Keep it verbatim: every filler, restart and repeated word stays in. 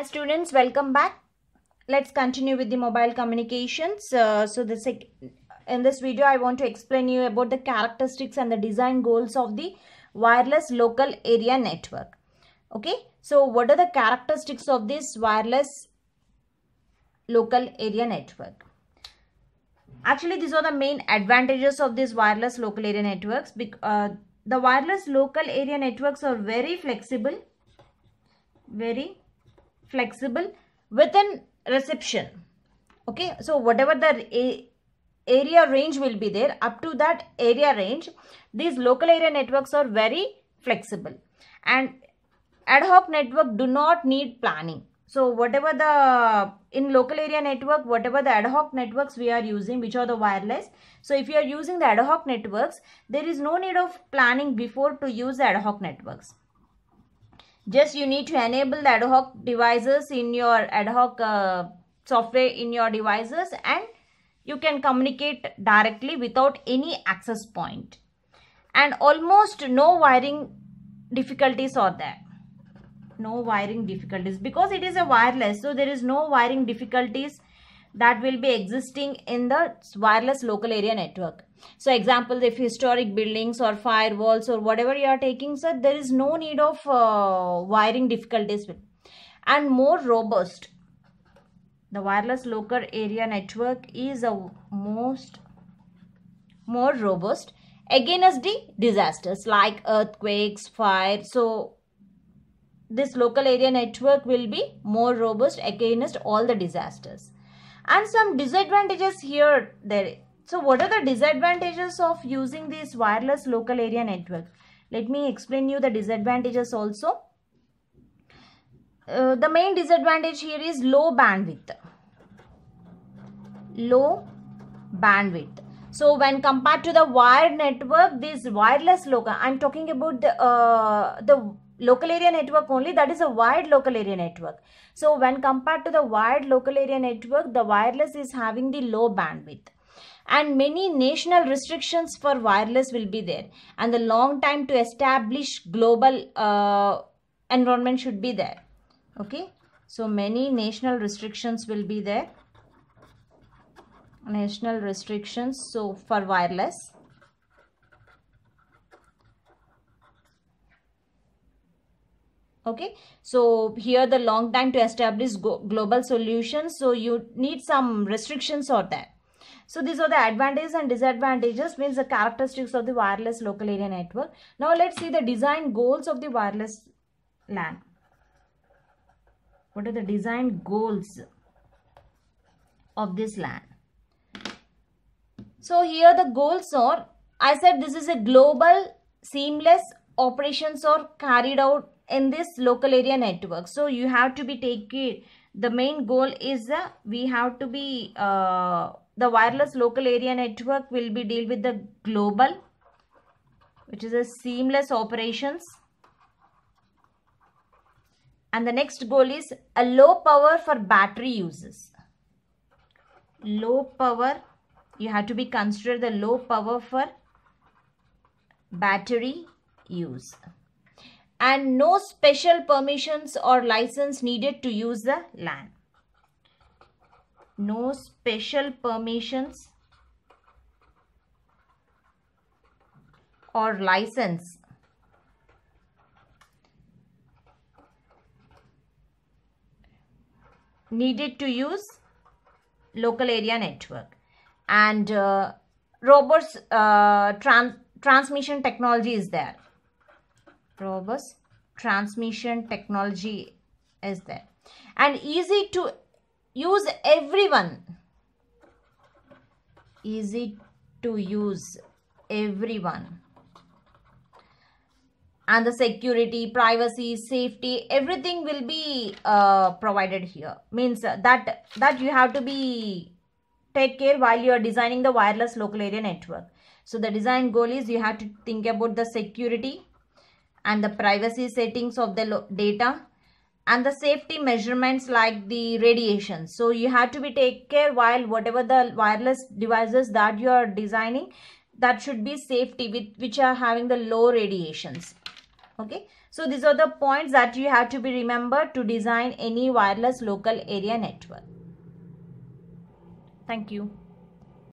Hi students, welcome back. Let's continue with the mobile communications. Uh, so this in this video I want to explain you about the characteristics and the design goals of the wireless local area network. Okay, so what are the characteristics of this wireless local area network? Actually, these are the main advantages of these wireless local area networks. Uh, the wireless local area networks are very flexible, very flexible within reception. Okay, so whatever the area range will be there, up to that area range, these local area networks are very flexible, and ad hoc network do not need planning. So whatever the in local area network, whatever the ad hoc networks we are using, which are the wireless, so if you are using the ad hoc networks, there is no need of planning before to use the ad hoc networks. Just you need to enable the ad hoc devices in your ad hoc uh, software in your devices, and you can communicate directly without any access point, and almost no wiring difficulties are there. No wiring difficulties because it is a wireless, so there is no wiring difficulties that will be existing in the wireless local area network. So example, if historic buildings or firewalls or whatever you are taking, sir, there is no need of uh, wiring difficulties. And more robust, the wireless local area network is a most more robust against the disasters like earthquakes, fire. So this local area network will be more robust against all the disasters. And some disadvantages here there. So what are the disadvantages of using this wireless local area network? Let me explain you the disadvantages also. Uh, the main disadvantage here is low bandwidth. Low bandwidth. So when compared to the wired network, this wireless local, I'm talking about the uh, the local area network only, that is a wired local area network. So when compared to the wired local area network, the wireless is having the low bandwidth, and many national restrictions for wireless will be there, and the long time to establish global uh, environment should be there. Okay, so many national restrictions will be there. National restrictions, so for wireless. Okay, so here the long time to establish global solutions, so you need some restrictions or that. So these are the advantages and disadvantages, means the characteristics of the wireless local area network. Now let's see the design goals of the wireless LAN. What are the design goals of this LAN? So here the goals are, I said this is a global seamless operations are carried out in this local area network. So you have to be taking, the main goal is uh, we have to be uh, the wireless local area network will be deal with the global, which is a seamless operations. And the next goal is a low power for battery uses. Low power, you have to be consider the low power for battery use. And no special permissions or license needed to use the LAN. No special permissions or license needed to use local area network. And uh, robust uh, trans transmission technology is there. Robust transmission technology is there, and easy to use everyone. Easy to use everyone. And the security, privacy, safety, everything will be uh, provided here. Means that that you have to be take care while you are designing the wireless local area network. So the design goal is you have to think about the security and the privacy settings of the data, and the safety measurements like the radiation. So you have to be take care while whatever the wireless devices that you are designing, that should be safety with which are having the low radiations. Okay, So these are the points that you have to be remembered to design any wireless local area network. Thank you.